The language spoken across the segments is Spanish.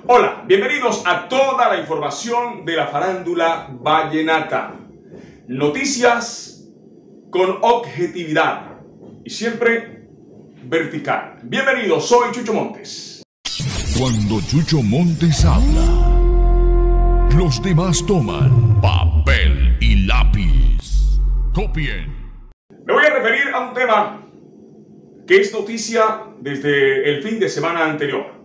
Hola, bienvenidos a toda la información de la farándula vallenata. Noticias con objetividad y siempre vertical. Bienvenidos, soy Chucho Montes. Cuando Chucho Montes habla, los demás toman papel y lápiz. Copien. Me voy a referir a un tema que es noticia desde el fin de semana anterior.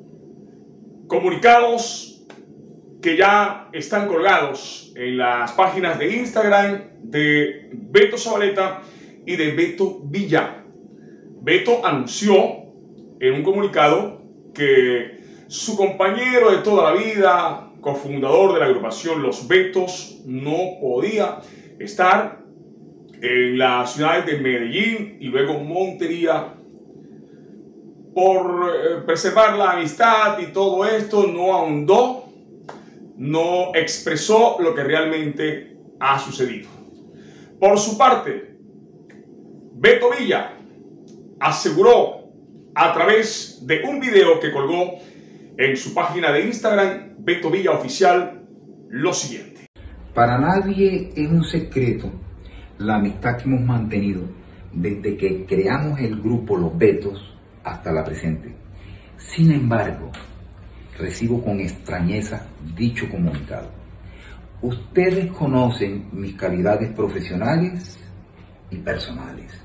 Comunicados que ya están colgados en las páginas de Instagram de Beto Zabaleta y de Beto Villa. Beto anunció en un comunicado que su compañero de toda la vida, cofundador de la agrupación Los Betos, no podía estar en las ciudades de Medellín y luego Montería por preservar la amistad y todo esto. No ahondó, no expresó lo que realmente ha sucedido. Por su parte, Beto Villa aseguró a través de un video que colgó en su página de Instagram, Beto Villa Oficial, lo siguiente. Para nadie es un secreto la amistad que hemos mantenido desde que creamos el grupo Los Betos hasta la presente. Sin embargo, recibo con extrañeza dicho comunicado. Ustedes conocen mis calidades profesionales y personales.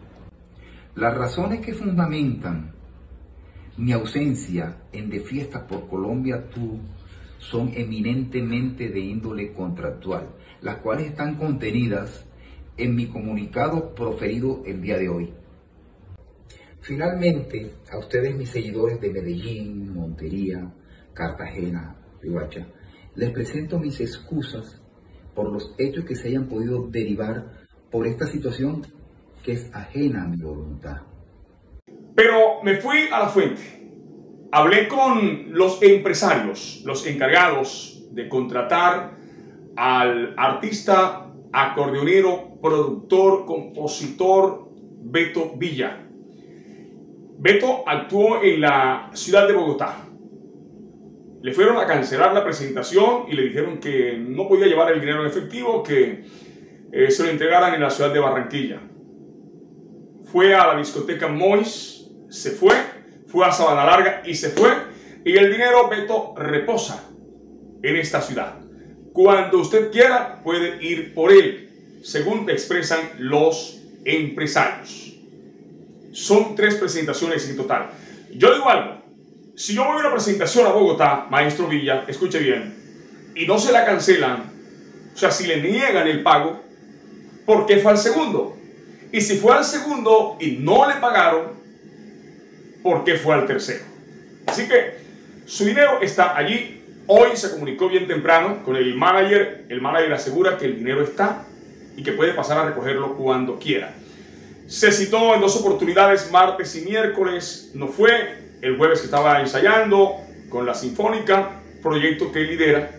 Las razones que fundamentan mi ausencia en De Fiestas por Colombia Tour son eminentemente de índole contractual, las cuales están contenidas en mi comunicado proferido el día de hoy. Finalmente, a ustedes, mis seguidores de Medellín, Montería, Cartagena, Riohacha, les presento mis excusas por los hechos que se hayan podido derivar por esta situación que es ajena a mi voluntad. Pero me fui a la fuente. Hablé con los empresarios, los encargados de contratar al artista, acordeonero, productor, compositor Beto Villa. Beto actuó en la ciudad de Bogotá. Le fueron a cancelar la presentación y le dijeron que no podía llevar el dinero en efectivo, que se lo entregaran en la ciudad de Barranquilla. Fue a la discoteca Mois, se fue a Sabana Larga y se fue. Y el dinero, Beto, reposa en esta ciudad. Cuando usted quiera, puede ir por él, según te expresan los empresarios. Son 3 presentaciones en total. Yo digo algo. Si yo voy a una presentación a Bogotá, maestro Villa, escuche bien, y no se la cancelan, o sea, si le niegan el pago, ¿por qué fue al segundo? Y si fue al segundo y no le pagaron, ¿por qué fue al tercero? Así que su dinero está allí. Hoy se comunicó bien temprano con el manager. El manager asegura que el dinero está y que puede pasar a recogerlo cuando quiera. Se citó en 2 oportunidades, martes y miércoles, no fue. El jueves que estaba ensayando con la Sinfónica, proyecto que lidera,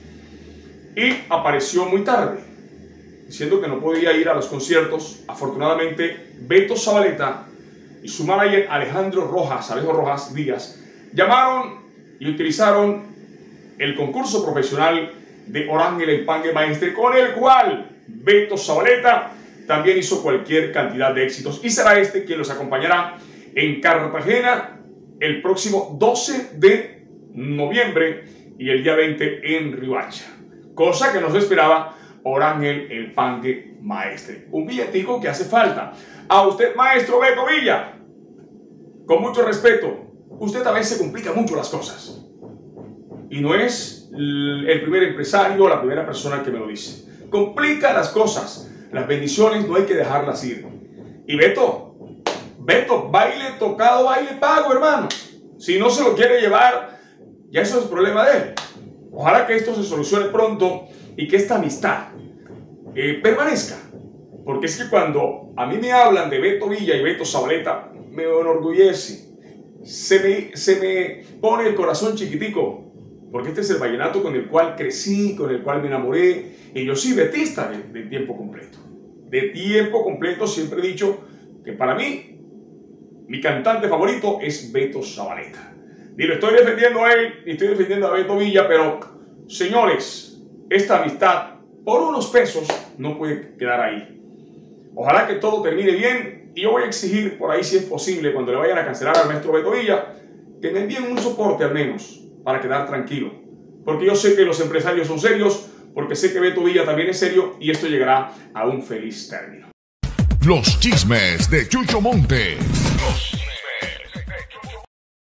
y apareció muy tarde, diciendo que no podía ir a los conciertos. Afortunadamente, Beto Zabaleta y su manager Alejo Rojas Díaz, llamaron y utilizaron el concurso profesional de Orángel el Pangue Maestre, con el cual Beto Zabaleta también hizo cualquier cantidad de éxitos, y será este quien los acompañará en Cartagena el próximo 12 de noviembre y el día 20 en Riohacha, cosa que no se esperaba Orángel el Pangue Maestre. Un billetico que hace falta. A usted, maestro Beto Villa, con mucho respeto, usted a veces complica mucho las cosas y no es el primer empresario o la primera persona que me lo dice. Complica las cosas. Las bendiciones no hay que dejarlas ir. Y Beto, baile tocado, baile pago, hermano. Si no se lo quiere llevar, ya eso es problema de él. Ojalá que esto se solucione pronto y que esta amistad permanezca. Porque es que cuando a mí me hablan de Beto Villa y Beto Zabaleta, me enorgullece. Se me pone el corazón chiquitico. Porque este es el vallenato con el cual crecí, con el cual me enamoré. Y yo soy betista de tiempo completo. De tiempo completo siempre he dicho que para mí, mi cantante favorito es Beto Zabaleta. Digo, estoy defendiendo a él y estoy defendiendo a Beto Villa, pero señores, esta amistad por unos pesos no puede quedar ahí. Ojalá que todo termine bien y yo voy a exigir por ahí, si es posible, cuando le vayan a cancelar al maestro Beto Villa, que me envíen un soporte al menos para quedar tranquilo. Porque yo sé que los empresarios son serios, porque sé que Beto Villa también es serio y esto llegará a un feliz término. Los chismes de Chucho Montes.